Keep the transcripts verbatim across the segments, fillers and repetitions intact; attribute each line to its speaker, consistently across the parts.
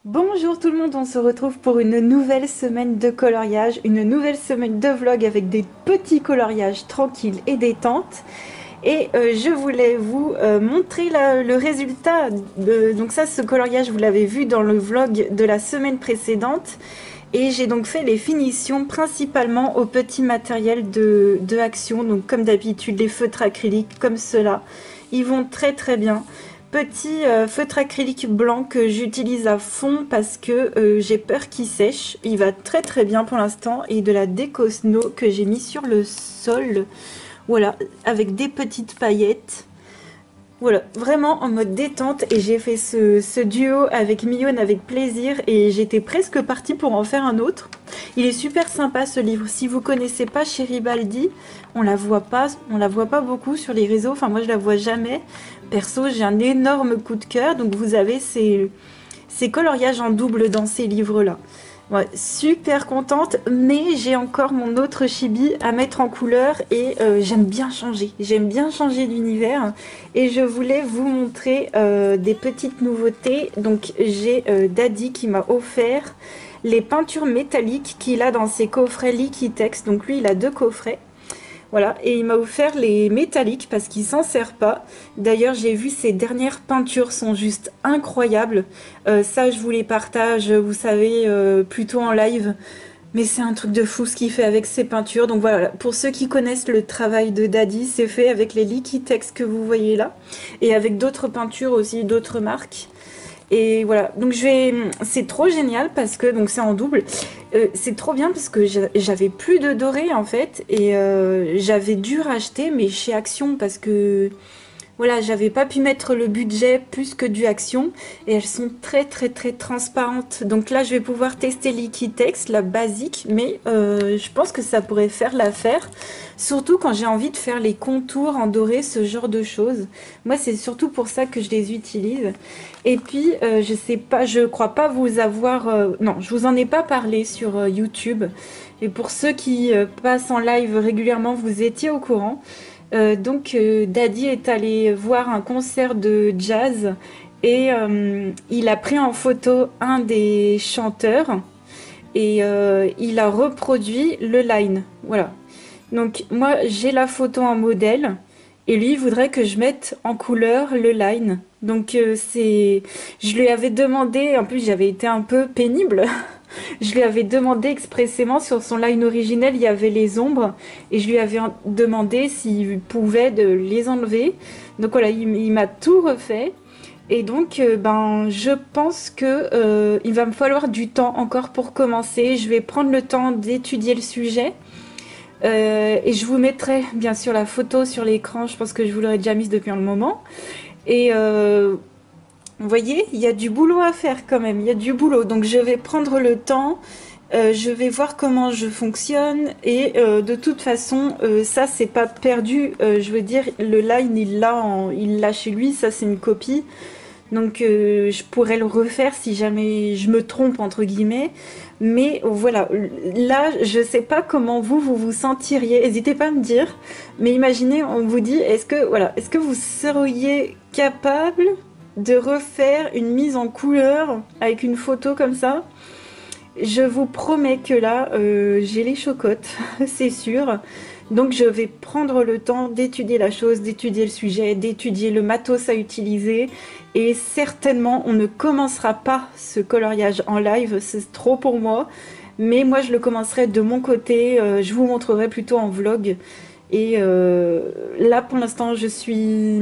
Speaker 1: Bonjour tout le monde, on se retrouve pour une nouvelle semaine de coloriage, une nouvelle semaine de vlog avec des petits coloriages tranquilles et détente. Et euh, je voulais vous euh, montrer la- le résultat. De, donc ça, ce coloriage, vous l'avez vu dans le vlog de la semaine précédente. Et j'ai donc fait les finitions principalement au petit matériel de, de Action. Donc comme d'habitude, les feutres acryliques comme cela, ils vont très très bien. Petit euh, feutre acrylique blanc que j'utilise à fond parce que euh, j'ai peur qu'il sèche. Il va très très bien pour l'instant. Et de la déco snow que j'ai mis sur le sol. Voilà, avec des petites paillettes. Voilà, vraiment en mode détente. Et j'ai fait ce, ce duo avec Mion avec plaisir. Et j'étais presque partie pour en faire un autre. Il est super sympa ce livre. Si vous connaissez pas Chéribaldi, on la voit pas, on la voit pas beaucoup sur les réseaux. Enfin moi je la vois jamais. Perso, j'ai un énorme coup de cœur. Donc vous avez ces, ces coloriages en double dans ces livres-là. Ouais, super contente, mais j'ai encore mon autre chibi à mettre en couleur et euh, j'aime bien changer. J'aime bien changer d'univers et je voulais vous montrer euh, des petites nouveautés. Donc j'ai euh, Daddy qui m'a offert les peintures métalliques qu'il a dans ses coffrets Liquitex. Donc lui, il a deux coffrets. Voilà, et il m'a offert les métalliques parce qu'il s'en sert pas. D'ailleurs, j'ai vu ses dernières peintures sont juste incroyables. Euh, ça, je vous les partage, vous savez, euh, plutôt en live. Mais c'est un truc de fou ce qu'il fait avec ses peintures. Donc voilà, pour ceux qui connaissent le travail de Daddy, c'est fait avec les Liquitex que vous voyez là. Et avec d'autres peintures aussi, d'autres marques. Et voilà, donc je vais, c'est trop génial parce que donc c'est en double. Euh, c'est trop bien parce que j'avais plus de doré en fait et euh, j'avais dû racheter mais chez Action parce que voilà, j'avais pas pu mettre le budget plus que du Action et elles sont très très très transparentes. Donc là, je vais pouvoir tester Liquitex, la basique, mais euh, je pense que ça pourrait faire l'affaire. Surtout quand j'ai envie de faire les contours en doré, ce genre de choses. Moi, c'est surtout pour ça que je les utilise. Et puis, euh, je sais pas, je crois pas vous avoir... euh, non, je vous en ai pas parlé sur euh, YouTube. Et pour ceux qui euh, passent en live régulièrement, vous étiez au courant. Euh, donc euh, Daddy est allé voir un concert de jazz et euh, il a pris en photo un des chanteurs et euh, il a reproduit le line. Voilà. Donc moi j'ai la photo en modèle et lui il voudrait que je mette en couleur le line. Donc euh, c'est, je lui avais demandé, en plus j'avais été un peu pénible. Je lui avais demandé expressément sur son line originel, il y avait les ombres et je lui avais demandé s'il pouvait de les enlever. Donc voilà, il, il m'a tout refait. Et donc, euh, ben, je pense que euh, il va me falloir du temps encore pour commencer. Je vais prendre le temps d'étudier le sujet. Euh, et je vous mettrai bien sûr la photo sur l'écran. Je pense que je vous l'aurais déjà mise depuis un moment. Et euh, vous voyez, il y a du boulot à faire quand même, il y a du boulot. Donc je vais prendre le temps, euh, je vais voir comment je fonctionne et euh, de toute façon, euh, ça c'est pas perdu. Euh, je veux dire, le line il l'a en- il l'a chez lui, ça c'est une copie. Donc euh, je pourrais le refaire si jamais je me trompe entre guillemets. Mais voilà, là je sais pas comment vous vous vous sentiriez. N'hésitez pas à me dire. Mais imaginez, on vous dit, est-ce que voilà, est-ce que vous seriez capable de refaire une mise en couleur avec une photo comme ça? Je vous promets que là, euh, j'ai les chocottes, c'est sûr. Donc je vais prendre le temps d'étudier la chose, d'étudier le sujet, d'étudier le matos à utiliser. Et certainement, on ne commencera pas ce coloriage en live, c'est trop pour moi. Mais moi, je le commencerai de mon côté, euh, je vous montrerai plutôt en vlog. Et euh, là, pour l'instant, je suis,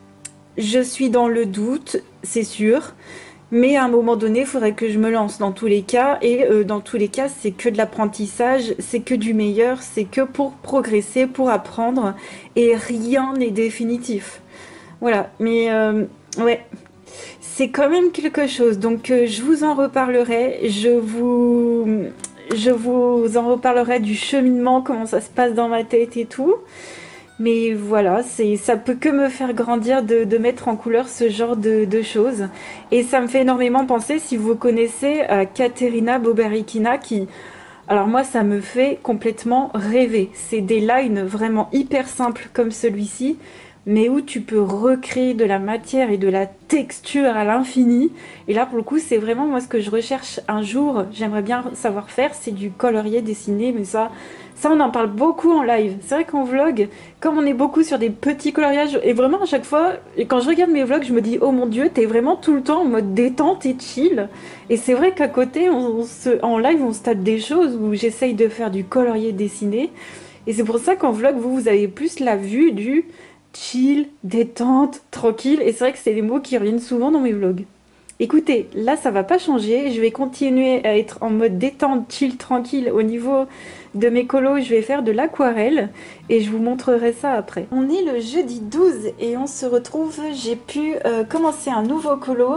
Speaker 1: je suis dans le doute, c'est sûr. Mais à un moment donné, il faudrait que je me lance dans tous les cas. Et euh, dans tous les cas, c'est que de l'apprentissage, c'est que du meilleur, c'est que pour progresser, pour apprendre. Et rien n'est définitif. Voilà, mais euh, ouais, c'est quand même quelque chose. Donc euh, je vous en reparlerai. Je vous, je vous en reparlerai du cheminement, comment ça se passe dans ma tête et tout. Mais voilà, c'est, ça peut que me faire grandir de, de mettre en couleur ce genre de, de choses. Et ça me fait énormément penser, si vous connaissez, à Katerina Boberikina qui... Alors moi, ça me fait complètement rêver. C'est des lines vraiment hyper simples comme celui-ci. mais où tu peux recréer de la matière et de la texture à l'infini. Et là, pour le coup, c'est vraiment moi ce que je recherche un jour. J'aimerais bien savoir faire, c'est du colorier dessiné, mais ça, ça on en parle beaucoup en live. C'est vrai qu'en vlog, comme on est beaucoup sur des petits coloriages, et vraiment à chaque fois, et quand je regarde mes vlogs, je me dis, oh mon dieu, t'es vraiment tout le temps en mode détente et chill. Et c'est vrai qu'à côté, on, on se, en live, on se tape des choses où j'essaye de faire du colorier dessiné. Et c'est pour ça qu'en vlog, vous, vous avez plus la vue du chill, détente, tranquille. Et c'est vrai que c'est des mots qui reviennent souvent dans mes vlogs. Écoutez, là, ça va pas changer. Je vais continuer à être en mode détente, chill, tranquille. Au niveau de mes colos, je vais faire de l'aquarelle et je vous montrerai ça après. On est le jeudi douze et on se retrouve. J'ai pu euh, commencer un nouveau colo.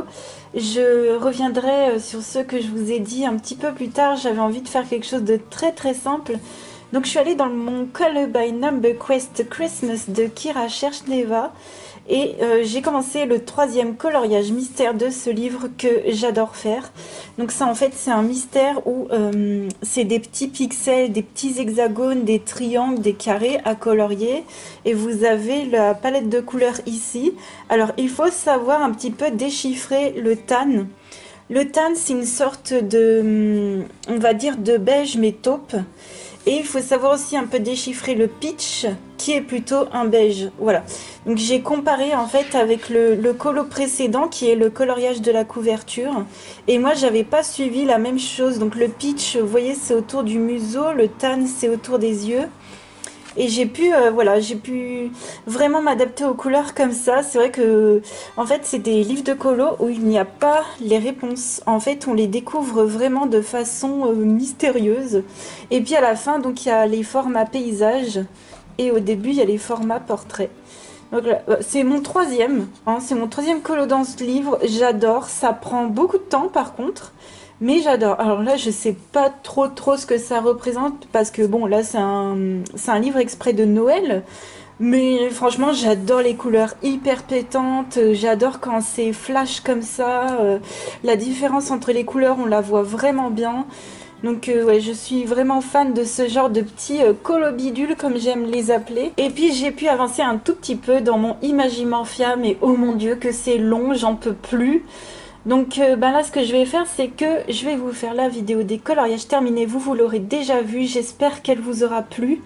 Speaker 1: Je reviendrai sur ce que je vous ai dit un petit peu plus tard. J'avais envie de faire quelque chose de très très simple. Donc je suis allée dans mon Color by Number Quest Christmas de Kira Cherchneva et euh, j'ai commencé le troisième coloriage mystère de ce livre que j'adore faire. Donc ça en fait c'est un mystère où euh, c'est des petits pixels, des petits hexagones, des triangles, des carrés à colorier et vous avez la palette de couleurs ici. Alors il faut savoir un petit peu déchiffrer le tan. Le tan c'est une sorte de, on va dire de beige mais taupe. Et il faut savoir aussi un peu déchiffrer le pitch, qui est plutôt un beige. Voilà. Donc j'ai comparé en fait avec le, le colo précédent, qui est le coloriage de la couverture. Et moi, j'avais pas suivi la même chose. Donc le pitch, vous voyez, c'est autour du museau. Le tan, c'est autour des yeux. Et j'ai pu, euh, voilà, j'ai pu vraiment m'adapter aux couleurs comme ça. C'est vrai que, en fait, c'est des livres de colo où il n'y a pas les réponses. En fait, on les découvre vraiment de façon euh, mystérieuse. Et puis à la fin, donc, il y a les formats paysages. Et au début, il y a les formats portraits. Donc là, c'est mon troisième, hein, c'est mon troisième colo dans ce livre. J'adore. Ça prend beaucoup de temps, par contre. Mais j'adore. Alors là, je sais pas trop trop ce que ça représente parce que bon, là, c'est un, c'est un livre exprès de Noël. Mais franchement, j'adore les couleurs hyper pétantes. J'adore quand c'est flash comme ça. Euh, la différence entre les couleurs, on la voit vraiment bien. Donc euh, ouais, je suis vraiment fan de ce genre de petits euh, colobidules comme j'aime les appeler. Et puis j'ai pu avancer un tout petit peu dans mon Imagimanfia, mais oh mon dieu que c'est long, j'en peux plus. Donc euh, ben là ce que je vais faire c'est que je vais vous faire la vidéo des coloriages terminés, vous vous l'aurez déjà vu, j'espère qu'elle vous aura plu.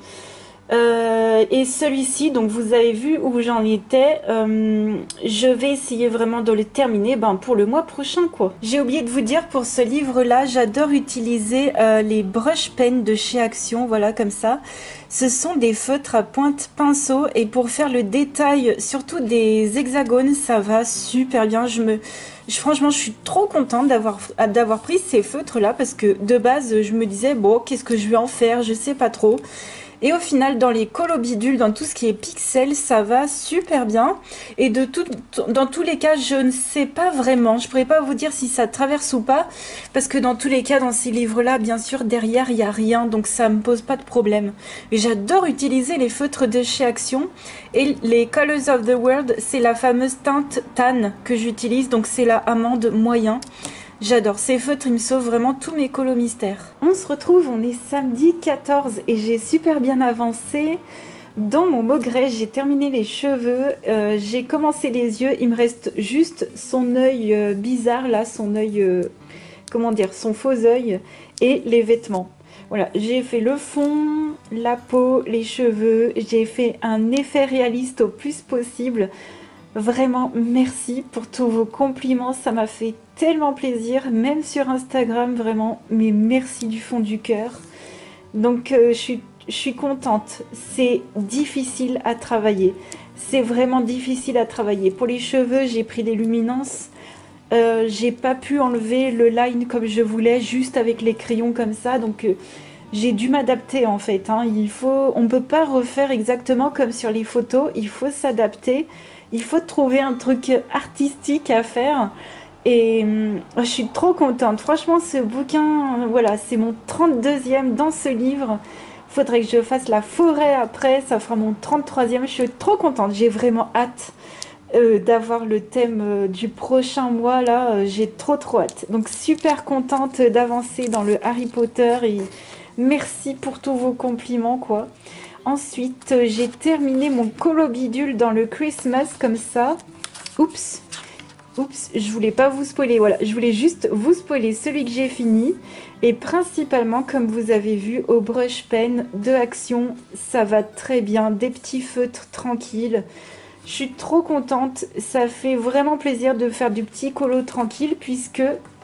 Speaker 1: Euh, et celui-ci, donc vous avez vu où j'en étais, euh, je vais essayer vraiment de le terminer ben, pour le mois prochain quoi. J'ai oublié de vous dire pour ce livre là, j'adore utiliser euh, les brush pens de chez Action, voilà comme ça. Ce sont des feutres à pointe pinceau et pour faire le détail, surtout des hexagones, ça va super bien. Je me, je, franchement, je suis trop contente d'avoir d'avoir pris ces feutres là parce que de base, je me disais bon, qu'est-ce que je vais en faire, je sais pas trop. Et au final, dans les colobidules, dans tout ce qui est pixels, ça va super bien. Et de tout, dans tous les cas, je ne sais pas vraiment. Je pourrais pas vous dire si ça traverse ou pas. Parce que dans tous les cas, dans ces livres-là, bien sûr, derrière, il n'y a rien. Donc ça me pose pas de problème. Mais j'adore utiliser les feutres de chez Action. Et les Colors of the World, c'est la fameuse teinte tan que j'utilise. Donc c'est la amande moyen. J'adore ces feutres, ils me sauvent vraiment tous mes colos mystères. On se retrouve, on est samedi quatorze et j'ai super bien avancé dans mon Maugret. J'ai terminé les cheveux, euh, j'ai commencé les yeux, il me reste juste son œil euh, bizarre là, son œil, euh, comment dire, son faux œil et les vêtements. Voilà, j'ai fait le fond, la peau, les cheveux, j'ai fait un effet réaliste au plus possible. Vraiment, merci pour tous vos compliments, ça m'a fait tellement plaisir, même sur Instagram, vraiment, mais merci du fond du cœur. Donc, euh, je suis, je suis contente. C'est difficile à travailler, c'est vraiment difficile à travailler. Pour les cheveux, j'ai pris des luminances, euh, j'ai pas pu enlever le line comme je voulais, juste avec les crayons comme ça, donc... Euh, j'ai dû m'adapter en fait, hein. Il faut, on ne peut pas refaire exactement comme sur les photos, il faut s'adapter, il faut trouver un truc artistique à faire et euh, je suis trop contente. Franchement ce bouquin, voilà, c'est mon trente-deuxième dans ce livre, il faudrait que je fasse la forêt après, ça fera mon trente-troisième, je suis trop contente, j'ai vraiment hâte euh, d'avoir le thème euh, du prochain mois là, euh, j'ai trop trop hâte. Donc super contente d'avancer dans le Harry Potter et merci pour tous vos compliments quoi. Ensuite, euh, j'ai terminé mon colo bidule dans le Christmas comme ça. Oups, oups, je voulais pas vous spoiler. Voilà, je voulais juste vous spoiler celui que j'ai fini. Et principalement, comme vous avez vu, au brush pen de Action, ça va très bien. Des petits feutres tranquilles. Je suis trop contente. Ça fait vraiment plaisir de faire du petit colo tranquille puisque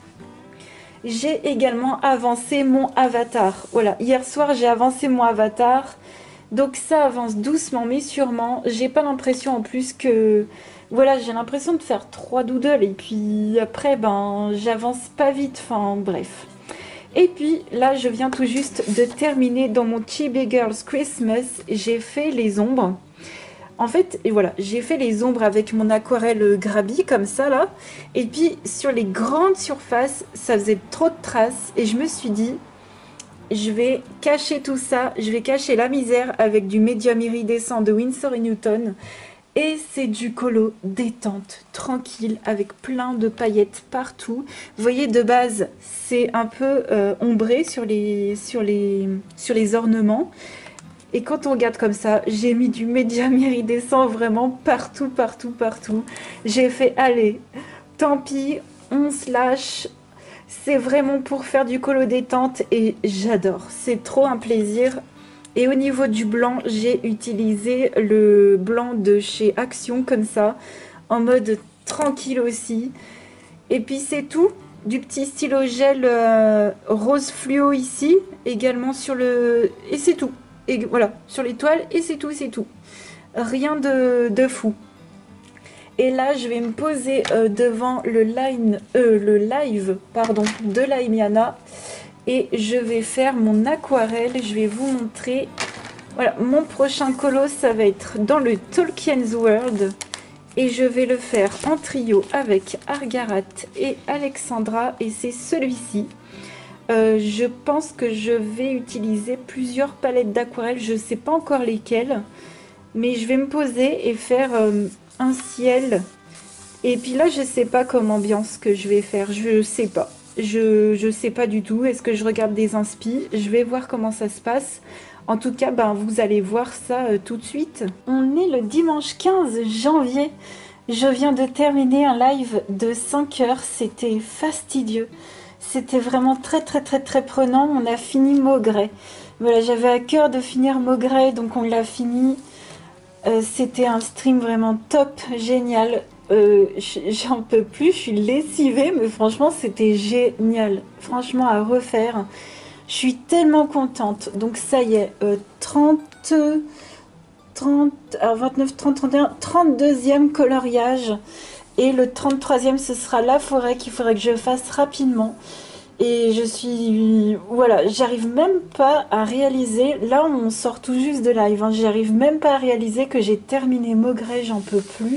Speaker 1: j'ai également avancé mon avatar. Voilà, hier soir, j'ai avancé mon avatar. Donc ça avance doucement mais sûrement. J'ai pas l'impression en plus que... Voilà, j'ai l'impression de faire trois doodles et puis après, ben, j'avance pas vite. Enfin, bref. Et puis là, je viens tout juste de terminer dans mon Chibi Girls Christmas. J'ai fait les ombres. En fait, et voilà, j'ai fait les ombres avec mon aquarelle Grabi comme ça là. Et puis sur les grandes surfaces, ça faisait trop de traces. Et je me suis dit, je vais cacher tout ça. Je vais cacher la misère avec du médium iridescent de Winsor et Newton. Et c'est du colo détente, tranquille, avec plein de paillettes partout. Vous voyez, de base, c'est un peu euh, ombré sur les, sur, les, sur les ornements. Et quand on regarde comme ça, j'ai mis du médium iridescent vraiment partout, partout, partout. J'ai fait, allez, tant pis, on se lâche. C'est vraiment pour faire du colo détente et j'adore. C'est trop un plaisir. Et au niveau du blanc, j'ai utilisé le blanc de chez Action comme ça, en mode tranquille aussi. Et puis c'est tout, du petit stylo gel euh, rose fluo ici, également sur le... Et c'est tout. Et voilà, sur les toiles, et c'est tout, c'est tout. Rien de, de fou. Et là, je vais me poser euh, devant le, line, euh, le live pardon, de Laimiana. Et je vais faire mon aquarelle, je vais vous montrer. Voilà, mon prochain colo, ça va être dans le Tolkien's World. Et je vais le faire en trio avec Argarat et Alexandra. Et c'est celui-ci. Euh, je pense que je vais utiliser plusieurs palettes d'aquarelle. Je ne sais pas encore lesquelles. Mais je vais me poser et faire euh, un ciel. Et puis là, je ne sais pas comme ambiance que je vais faire. Je ne sais pas. Je je sais pas du tout. Est-ce que je regarde des inspi? Je vais voir comment ça se passe. En tout cas, ben, vous allez voir ça euh, tout de suite. On est le dimanche quinze janvier. Je viens de terminer un live de cinq heures. C'était fastidieux. C'était vraiment très très très très prenant. On a fini Maugret. Voilà, j'avais à cœur de finir Maugret, donc on l'a fini. Euh, C'était un stream vraiment top, génial. Euh, j'en peux plus, je suis lessivée, mais franchement c'était génial, franchement à refaire. Je suis tellement contente. Donc ça y est, euh, trente, trente, alors vingt-neuf, trente, trente et un, trente-deuxième coloriage. Et le trente-troisième ce sera la forêt qu'il faudrait que je fasse rapidement. Et je suis... Voilà, j'arrive même pas à réaliser... Là on sort tout juste de live, hein, j'arrive même pas à réaliser que j'ai terminé Maugret, j'en peux plus.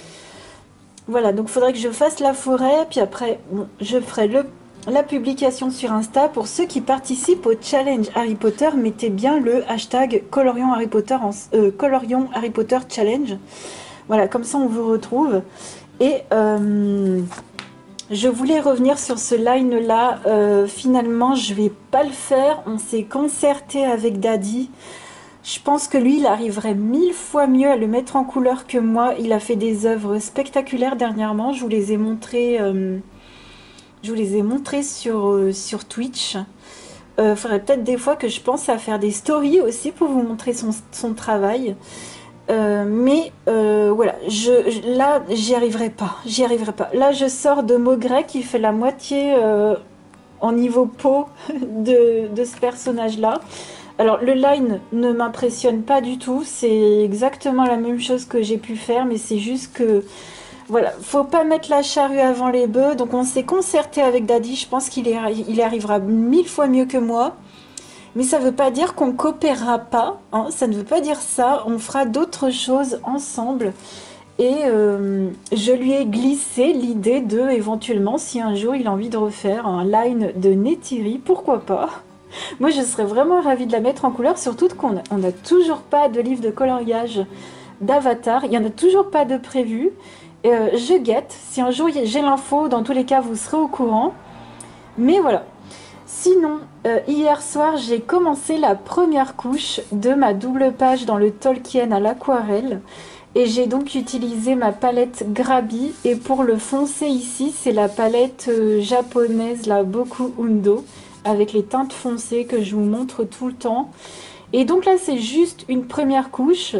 Speaker 1: Voilà, donc il faudrait que je fasse la forêt, puis après, bon, je ferai le, la publication sur Insta. Pour ceux qui participent au challenge Harry Potter, mettez bien le hashtag Colorion Harry Potter, en, euh, Colorion Harry Potter Challenge. Voilà, comme ça on vous retrouve. Et euh, je voulais revenir sur ce line-là. Euh, finalement, je vais pas le faire. On s'est concerté avec Daddy. Je pense que lui, il arriverait mille fois mieux à le mettre en couleur que moi. Il a fait des œuvres spectaculaires dernièrement. Je vous les ai montrées, euh, je vous les ai montrées sur, euh, sur Twitch. Il euh, faudrait peut-être des fois que je pense à faire des stories aussi pour vous montrer son, son travail. Euh, mais euh, voilà, je, là, j'y arriverai pas. J'y arriverai pas. Là, je sors de Maugret qui fait la moitié euh, en niveau peau de, de ce personnage-là. Alors le line ne m'impressionne pas du tout, c'est exactement la même chose que j'ai pu faire, mais c'est juste que, voilà, faut pas mettre la charrue avant les bœufs. Donc on s'est concerté avec Daddy, je pense qu'il il arrivera mille fois mieux que moi. Mais ça veut pas dire qu'on coopérera pas, hein, ça ne veut pas dire ça, on fera d'autres choses ensemble. Et euh, je lui ai glissé l'idée de, éventuellement, si un jour il a envie de refaire un line de Neytiri, pourquoi pas? Moi, je serais vraiment ravie de la mettre en couleur, surtout qu'on n'a on a toujours pas de livre de coloriage d'Avatar. Il n'y en a toujours pas de prévu. Euh, je guette. Si un jour j'ai l'info, dans tous les cas, vous serez au courant. Mais voilà. sinon, euh, hier soir, j'ai commencé la première couche de ma double page dans le Tolkien à l'aquarelle. Et j'ai donc utilisé ma palette Grabi. Et pour le foncé ici, c'est la palette euh, japonaise, la Boku Undo, avec les teintes foncées que je vous montre tout le temps. Et donc là, c'est juste une première couche.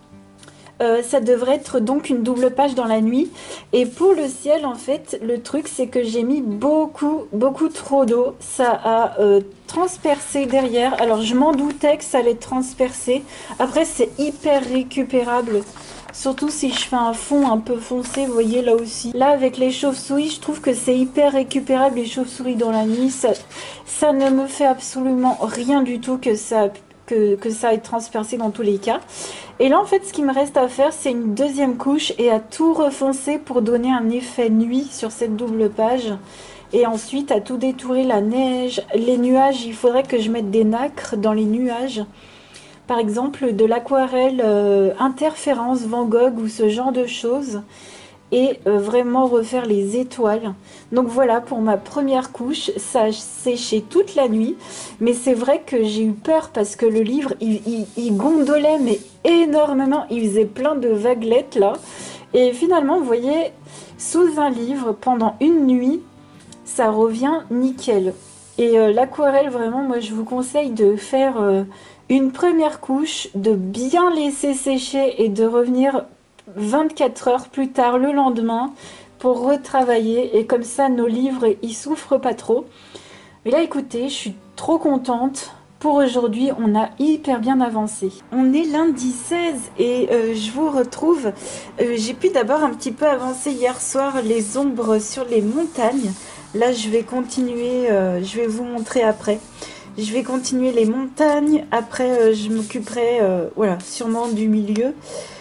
Speaker 1: Euh, ça devrait être donc une double page dans la nuit. Et pour le ciel, en fait, le truc, c'est que j'ai mis beaucoup, beaucoup trop d'eau. Ça a euh, transpercé derrière. Alors, je m'en doutais que ça allait transpercer. Après, c'est hyper récupérable. Surtout si je fais un fond un peu foncé, vous voyez là aussi. Là, avec les chauves-souris, je trouve que c'est hyper récupérable, les chauves-souris dans la nuit. Ça, ça ne me fait absolument rien du tout que ça... Que, que ça ait transpercé dans tous les cas. Et là en fait ce qui me reste à faire c'est une deuxième couche et à tout refoncer pour donner un effet nuit sur cette double page. Et ensuite à tout détourer, la neige, les nuages, il faudrait que je mette des nacres dans les nuages. Par exemple de l'aquarelle euh, Interférence Van Gogh ou ce genre de choses. Et euh, vraiment refaire les étoiles. Donc voilà pour ma première couche, ça a séché toute la nuit, mais c'est vrai que j'ai eu peur parce que le livre il, il, il gondolait mais énormément, il faisait plein de vaguelettes là, et finalement vous voyez, sous un livre pendant une nuit, ça revient nickel. Et euh, l'aquarelle vraiment, moi je vous conseille de faire euh, une première couche, de bien laisser sécher et de revenir vingt-quatre heures plus tard le lendemain pour retravailler, et comme ça nos livres ils souffrent pas trop. Mais là écoutez, je suis trop contente. Pour aujourd'hui on a hyper bien avancé. On est lundi seize et euh, je vous retrouve. euh, j'ai pu d'abord un petit peu avancer hier soir les ombres sur les montagnes. Là je vais continuer, euh, je vais vous montrer après. Je vais continuer les montagnes, après euh, je m'occuperai euh, voilà, sûrement du milieu.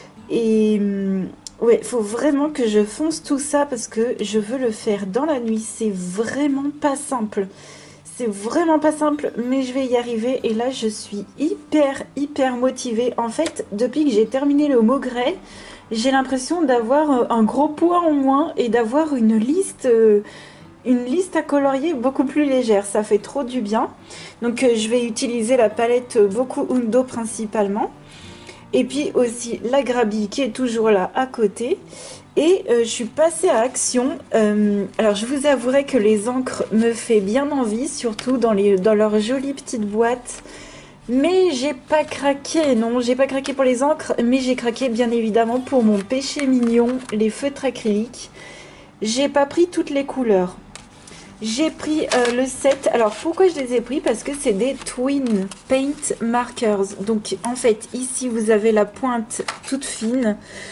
Speaker 1: Et ouais, il faut vraiment que je fonce tout ça parce que je veux le faire dans la nuit. C'est vraiment pas simple. C'est vraiment pas simple, mais je vais y arriver. Et là, je suis hyper, hyper motivée. En fait, depuis que j'ai terminé le Maugret, j'ai l'impression d'avoir un gros poids en moins et d'avoir une liste... Euh, une liste à colorier beaucoup plus légère. Ça fait trop du bien. Donc, euh, je vais utiliser la palette Boku Undo principalement. Et puis aussi la Grabi qui est toujours là à côté. Et euh, je suis passée à Action. Euh, alors je vous avouerai que les encres me fait bien envie, surtout dans, les, dans leurs jolies petites boîtes. Mais j'ai pas craqué, non, j'ai pas craqué pour les encres, mais j'ai craqué bien évidemment pour mon péché mignon, les feutres acryliques. J'ai pas pris toutes les couleurs. J'ai pris euh, le set. Alors pourquoi je les ai pris? Parce que c'est des Twin Paint Markers. Donc en fait ici vous avez la pointe toute fine.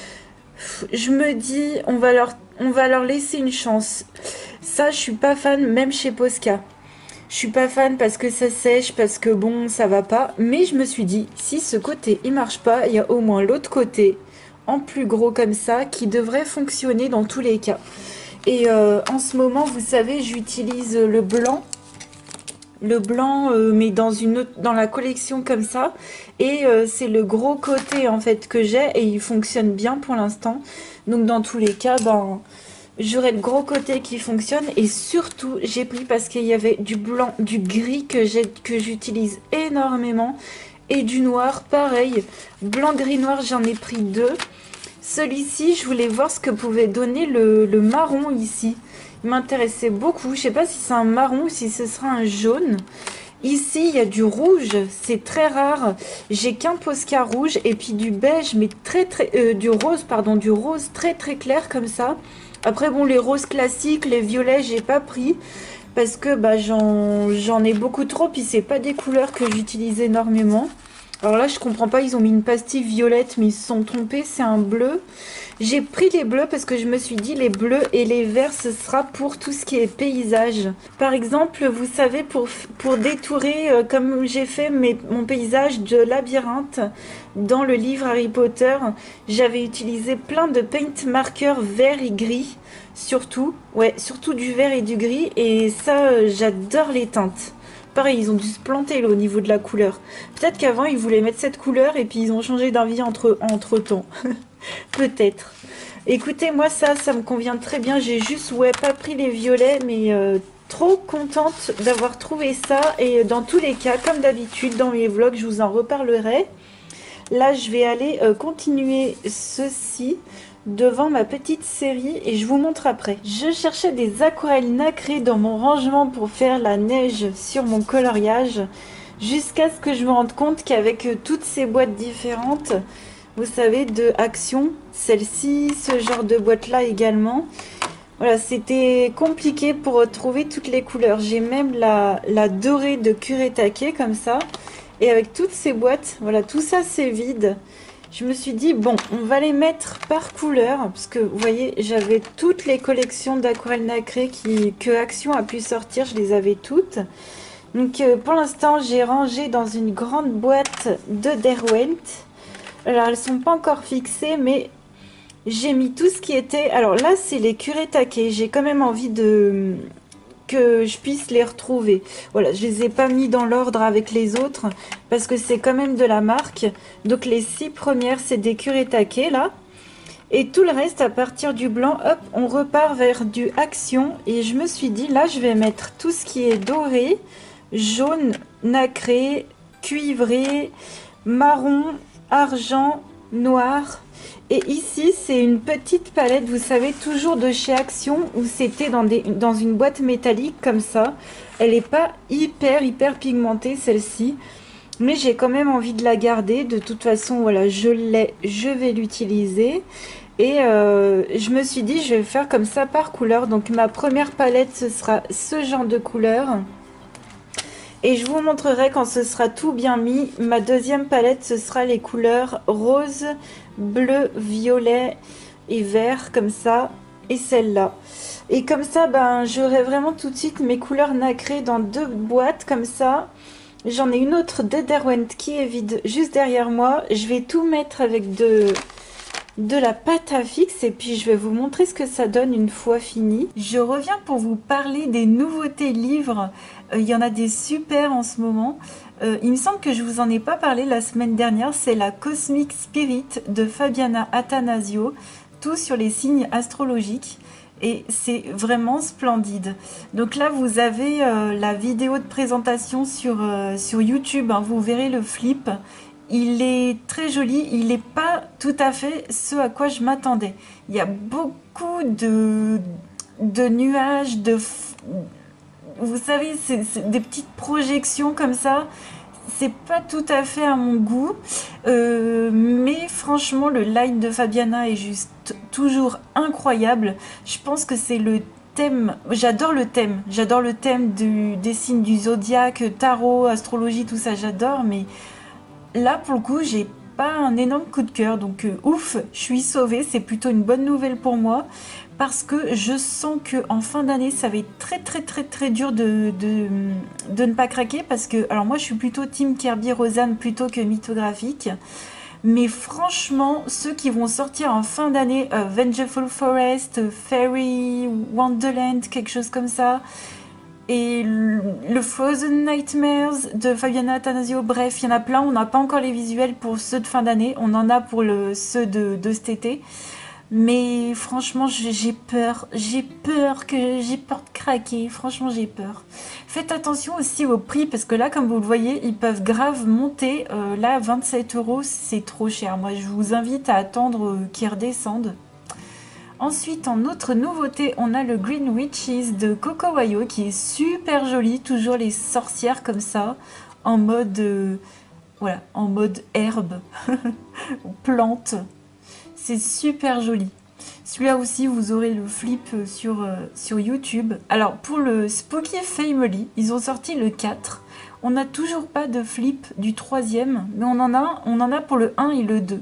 Speaker 1: Je me dis on va leur, on va leur laisser une chance. Ça je suis pas fan même chez Posca. Je suis pas fan parce que ça sèche, parce que bon ça va pas. Mais je me suis dit si ce côté il marche pas, il y a au moins l'autre côté en plus gros comme ça qui devrait fonctionner dans tous les cas. Et euh, en ce moment, vous savez, j'utilise le blanc. Le blanc, euh, mais dans, une autre, dans la collection comme ça. Et euh, c'est le gros côté, en fait, que j'ai. Et il fonctionne bien pour l'instant. Donc, dans tous les cas, ben, j'aurai le gros côté qui fonctionne. Et surtout, j'ai pris parce qu'il y avait du blanc, du gris que j'utilise énormément. Et du noir, pareil. Blanc, gris, noir, j'en ai pris deux. Celui-ci, je voulais voir ce que pouvait donner le, le marron ici. Il m'intéressait beaucoup. Je sais pas si c'est un marron ou si ce sera un jaune. Ici, il y a du rouge. C'est très rare. J'ai qu'un Posca rouge et puis du beige, mais très très... Euh, du rose, pardon. Du rose très très clair comme ça. Après, bon, les roses classiques, les violets, j'ai pas pris. Parce que bah, j'en j'en ai beaucoup trop. Puis c'est pas des couleurs que j'utilise énormément. Alors là, je comprends pas, ils ont mis une pastille violette, mais ils se sont trompés, c'est un bleu. J'ai pris les bleus parce que je me suis dit, les bleus et les verts, ce sera pour tout ce qui est paysage. Par exemple, vous savez, pour, pour détourer, euh, comme j'ai fait mes, mon paysage de labyrinthe dans le livre Harry Potter, j'avais utilisé plein de paint markers vert et gris, surtout. Ouais, surtout du vert et du gris, et ça, euh, j'adore les teintes. Pareil, ils ont dû se planter là, au niveau de la couleur. Peut-être qu'avant, ils voulaient mettre cette couleur et puis ils ont changé d'avis entre, entre temps. Peut-être. Écoutez, moi, ça, ça me convient très bien. J'ai juste, ouais, pas pris les violets, mais euh, trop contente d'avoir trouvé ça. Et dans tous les cas, comme d'habitude, dans mes vlogs, je vous en reparlerai. Là, je vais aller euh, continuer ceci devant ma petite série et je vous montre après. Je cherchais des aquarelles nacrées dans mon rangement pour faire la neige sur mon coloriage, jusqu'à ce que je me rende compte qu'avec toutes ces boîtes différentes, vous savez, de Action, celle-ci, ce genre de boîte là également, voilà, c'était compliqué pour trouver toutes les couleurs. J'ai même la, la dorée de Kuretake comme ça, et avec toutes ces boîtes, voilà, tout ça c'est vide. Je me suis dit, bon, on va les mettre par couleur, parce que vous voyez, j'avais toutes les collections d'aquarelles nacrées qui, que Action a pu sortir, je les avais toutes. Donc euh, pour l'instant, j'ai rangé dans une grande boîte de Derwent. Alors elles sont pas encore fixées, mais j'ai mis tout ce qui était... Alors là, c'est les Kuretake, j'ai quand même envie de... que je puisse les retrouver. Voilà, je les ai pas mis dans l'ordre avec les autres parce que c'est quand même de la marque. Donc les six premières, c'est des Kuretake là. Et tout le reste, à partir du blanc, hop, on repart vers du Action. Et je me suis dit, là, je vais mettre tout ce qui est doré, jaune, nacré, cuivré, marron, argent, noir. Et ici, c'est une petite palette, vous savez, toujours de chez Action, où c'était dans, des, dans une boîte métallique comme ça. Elle n'est pas hyper, hyper pigmentée, celle-ci. Mais j'ai quand même envie de la garder. De toute façon, voilà, je l'ai, je vais l'utiliser. Et euh, je me suis dit, je vais faire comme ça par couleur. Donc ma première palette, ce sera ce genre de couleur. Et je vous montrerai quand ce sera tout bien mis. Ma deuxième palette, ce sera les couleurs rose, bleu, violet et vert, comme ça. Et celle-là. Et comme ça, ben, j'aurai vraiment tout de suite mes couleurs nacrées dans deux boîtes, comme ça. J'en ai une autre de Derwent qui est vide juste derrière moi. Je vais tout mettre avec de... de la pâte à fixe et puis je vais vous montrer ce que ça donne une fois fini. Je reviens pour vous parler des nouveautés livres. Euh, il y en a des super en ce moment. Euh, il me semble que je vous en ai pas parlé la semaine dernière. C'est la Cosmic Spirit de Fabiana Attanasio. Tout sur les signes astrologiques. Et c'est vraiment splendide. Donc là, vous avez euh, la vidéo de présentation sur, euh, sur YouTube. Hein, vous verrez le flip. Il est très joli, il n'est pas tout à fait ce à quoi je m'attendais. Il y a beaucoup de, de nuages, de, vous savez, c'est des petites projections comme ça. C'est pas tout à fait à mon goût, euh, mais franchement, le line de Fabiana est juste toujours incroyable. Je pense que c'est le thème, j'adore le thème, j'adore le thème du, des signes du zodiaque, tarot, astrologie, tout ça, j'adore, mais... Là, pour le coup, j'ai pas un énorme coup de cœur, donc euh, ouf, je suis sauvée, c'est plutôt une bonne nouvelle pour moi, parce que je sens que en fin d'année, ça va être très très très très dur de, de, de ne pas craquer, parce que, alors moi je suis plutôt team Kirby Rosanne plutôt que mythographique, mais franchement, ceux qui vont sortir en fin d'année, euh, Vengeful Forest, Fairy Wonderland, quelque chose comme ça, et le Frozen Nightmares de Fabiana Attanasio, bref, il y en a plein. On n'a pas encore les visuels pour ceux de fin d'année, on en a pour le, ceux de, de cet été. Mais franchement, j'ai peur, j'ai peur que j'ai peur de craquer, franchement j'ai peur. Faites attention aussi au prix, parce que là, comme vous le voyez, ils peuvent grave monter. Euh, là, vingt-sept euros, c'est trop cher. Moi, je vous invite à attendre euh, qu'ils redescendent. Ensuite, en autre nouveauté, on a le Green Witches de Coco Wayo qui est super joli, toujours les sorcières comme ça, en mode, euh, voilà, en mode herbe, plante. C'est super joli. Celui-là aussi, vous aurez le flip sur, euh, sur YouTube. Alors, pour le Spooky Family, ils ont sorti le quatre. On n'a toujours pas de flip du troisième, mais on en a, on en a pour le un et le deux.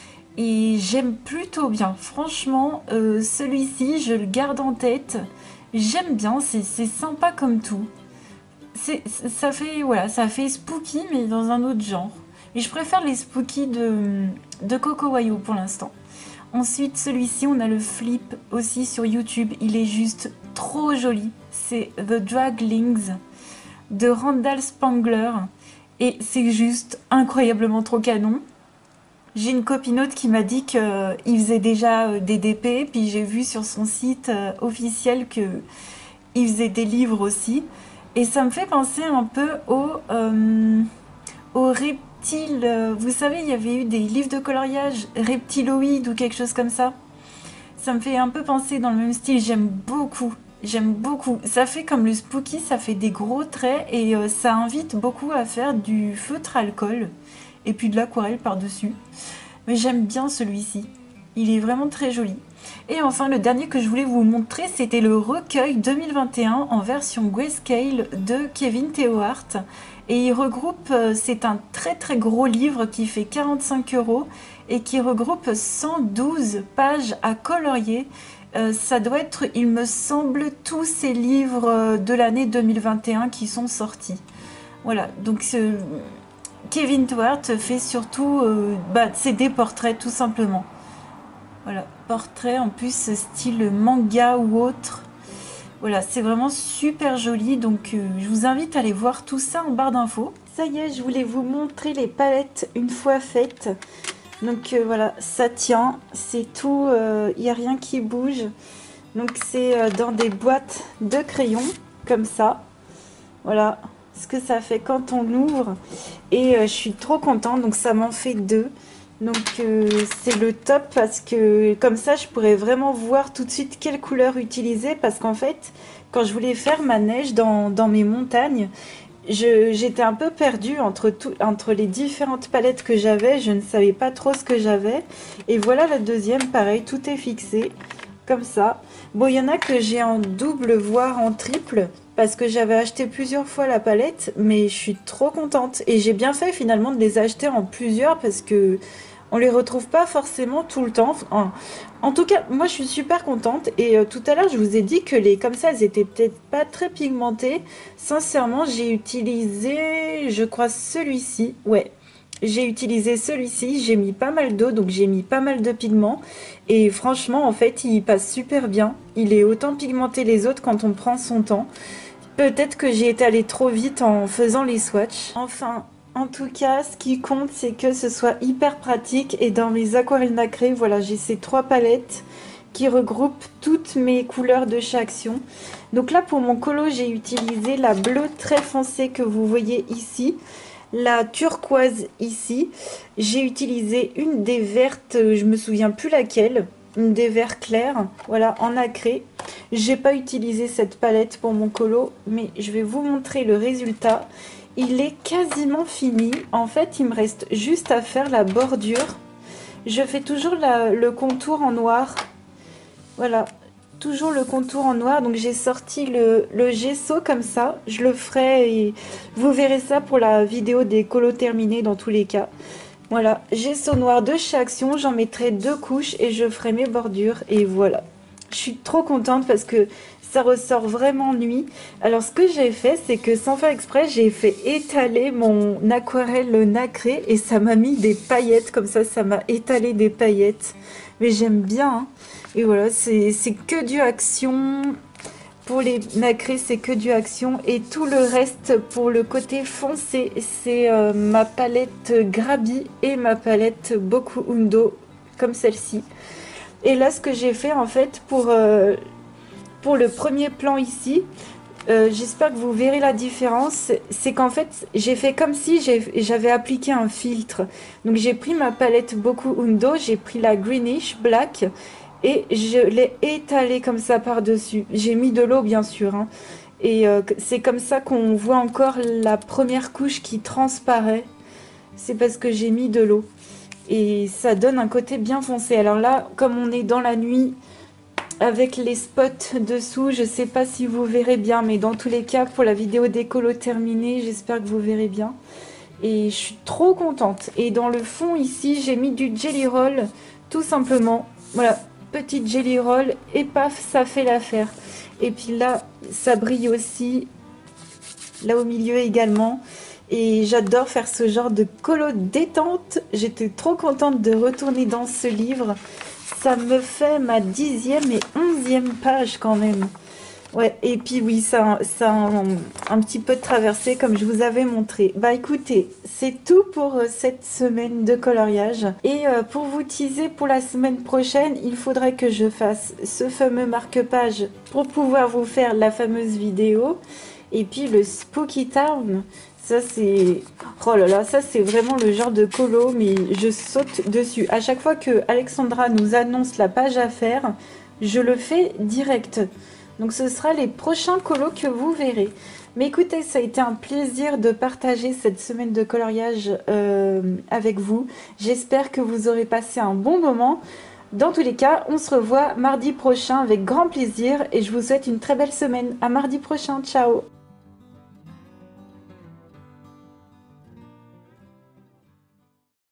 Speaker 1: Et j'aime plutôt bien, franchement, euh, celui-ci, je le garde en tête. J'aime bien, c'est sympa comme tout. C'est, ça fait, voilà, ça fait spooky, mais dans un autre genre. Et je préfère les spooky de, de Coco Wayo pour l'instant. Ensuite, celui-ci, on a le flip aussi sur YouTube. Il est juste trop joli. C'est The Draglings de Randall Spangler. Et c'est juste incroyablement trop canon. J'ai une copinote qui m'a dit qu'il faisait déjà des D P, puis j'ai vu sur son site officiel que il faisait des livres aussi. Et ça me fait penser un peu au, euh, au reptile. euh, Vous savez, il y avait eu des livres de coloriage, Reptiloïd ou quelque chose comme ça. Ça me fait un peu penser dans le même style. J'aime beaucoup. J'aime beaucoup. Ça fait comme le Spooky, ça fait des gros traits et euh, ça invite beaucoup à faire du feutre alcool et puis de l'aquarelle par-dessus. Mais j'aime bien celui-ci. Il est vraiment très joli. Et enfin, le dernier que je voulais vous montrer, c'était le recueil deux mille vingt et un en version grayscale de Kevin Theohart. Et il regroupe, euh, c'est un très très gros livre qui fait quarante-cinq euros et qui regroupe cent douze pages à colorier. Euh, ça doit être, il me semble, tous ces livres euh, de l'année deux mille vingt et un qui sont sortis. Voilà, donc ce- Kevin Theohart fait surtout, euh, bah, c'est des portraits tout simplement. Voilà, portrait en plus style manga ou autre. Voilà, c'est vraiment super joli. Donc euh, je vous invite à aller voir tout ça en barre d'infos. Ça y est, je voulais vous montrer les palettes une fois faites. Donc euh, voilà, ça tient, c'est tout, il n'y a rien qui bouge. Donc c'est euh, dans des boîtes de crayons, comme ça. Voilà ce que ça fait quand on l'ouvre. Et euh, je suis trop contente, donc ça m'en fait deux. Donc euh, c'est le top parce que comme ça je pourrais vraiment voir tout de suite quelle couleur utiliser, parce qu'en fait quand je voulais faire ma neige dans, dans mes montagnes, je- j'étais un peu perdue entre, tout, entre les différentes palettes que j'avais, je ne savais pas trop ce que j'avais. Et voilà la deuxième, pareil, tout est fixé comme ça. Bon, il y en a que j'ai en double voire en triple parce que j'avais acheté plusieurs fois la palette, mais je suis trop contente et j'ai bien fait finalement de les acheter en plusieurs parce que on les retrouve pas forcément tout le temps. En, en tout cas, moi je suis super contente. Et euh, tout à l'heure, je vous ai dit que les comme ça, elles étaient peut-être pas très pigmentées. Sincèrement, j'ai utilisé, je crois, celui-ci. Ouais, j'ai utilisé celui-ci. J'ai mis pas mal d'eau, donc j'ai mis pas mal de pigments. Et franchement, en fait, il passe super bien. Il est autant pigmenté les autres quand on prend son temps. Peut-être que j'ai été allée trop vite en faisant les swatchs. Enfin, en tout cas, ce qui compte, c'est que ce soit hyper pratique. Et dans mes aquarelles nacrées, voilà, j'ai ces trois palettes qui regroupent toutes mes couleurs de chez Action. Donc là, pour mon colo, j'ai utilisé la bleue très foncée que vous voyez ici, la turquoise ici. J'ai utilisé une des vertes, je me souviens plus laquelle, une des verts clairs, voilà, en nacré. J'ai pas utilisé cette palette pour mon colo, mais je vais vous montrer le résultat. Il est quasiment fini. En fait, il me reste juste à faire la bordure. Je fais toujours la- le contour en noir. Voilà, toujours le contour en noir. Donc j'ai sorti le, le gesso comme ça. Je le ferai et vous verrez ça pour la vidéo des colos terminés dans tous les cas. Voilà, gesso noir de chez Action. J'en mettrai deux couches et je ferai mes bordures. Et voilà, je suis trop contente parce que ça ressort vraiment nuit. Alors ce que j'ai fait, c'est que sans faire exprès, j'ai fait étaler mon aquarelle nacrée et ça m'a mis des paillettes comme ça, ça m'a étalé des paillettes. Mais j'aime bien, hein. Et voilà, c'est c'est que du Action. Pour les nacrés, c'est que du Action. Et tout le reste, pour le côté foncé, c'est euh, ma palette Grabi et ma palette Boku Undo, comme celle-ci. Et là, ce que j'ai fait, en fait, pour... euh, pour le premier plan ici, euh, j'espère que vous verrez la différence. C'est qu'en fait, j'ai fait comme si j'avais appliqué un filtre. Donc j'ai pris ma palette Boku Undo, j'ai pris la Greenish Black et je l'ai étalée comme ça par-dessus. J'ai mis de l'eau bien sûr, hein. Et euh, c'est comme ça qu'on voit encore la première couche qui transparaît. C'est parce que j'ai mis de l'eau. Et ça donne un côté bien foncé. Alors là, comme on est dans la nuit, avec les spots dessous, je sais pas si vous verrez bien, mais dans tous les cas, pour la vidéo des colos terminée, j'espère que vous verrez bien. Et je suis trop contente. Et dans le fond ici, j'ai mis du jelly roll, tout simplement. Voilà, petite jelly roll, et paf, ça fait l'affaire. Et puis là, ça brille aussi, là au milieu également. Et j'adore faire ce genre de colo détente. J'étais trop contente de retourner dans ce livre. Ça me fait ma dixième et onzième page quand même. Ouais, et puis oui, ça, ça a un, un petit peu de traversée comme je vous avais montré. Bah écoutez, c'est tout pour euh, cette semaine de coloriage. Et euh, pour vous teaser pour la semaine prochaine, il faudrait que je fasse ce fameux marque-page pour pouvoir vous faire la fameuse vidéo. Et puis le Spooky Town, ça c'est... Oh là là, ça c'est vraiment le genre de colo, mais je saute dessus. À chaque fois que Alexandra nous annonce la page à faire, je le fais direct. Donc ce sera les prochains colos que vous verrez. Mais écoutez, ça a été un plaisir de partager cette semaine de coloriage euh, avec vous. J'espère que vous aurez passé un bon moment. Dans tous les cas, on se revoit mardi prochain avec grand plaisir et je vous souhaite une très belle semaine. À mardi prochain, ciao!